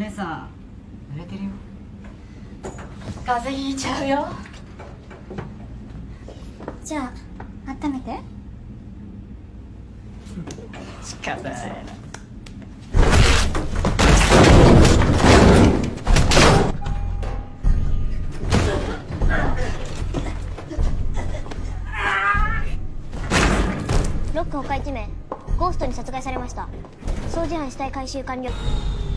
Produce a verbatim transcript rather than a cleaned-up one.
姉さん濡れてるよ。 風邪ひいちゃうよ。 じゃあ温めて。 仕方ないな。 ロック他いち名ゴーストに殺害されました。掃除班死体回収完了。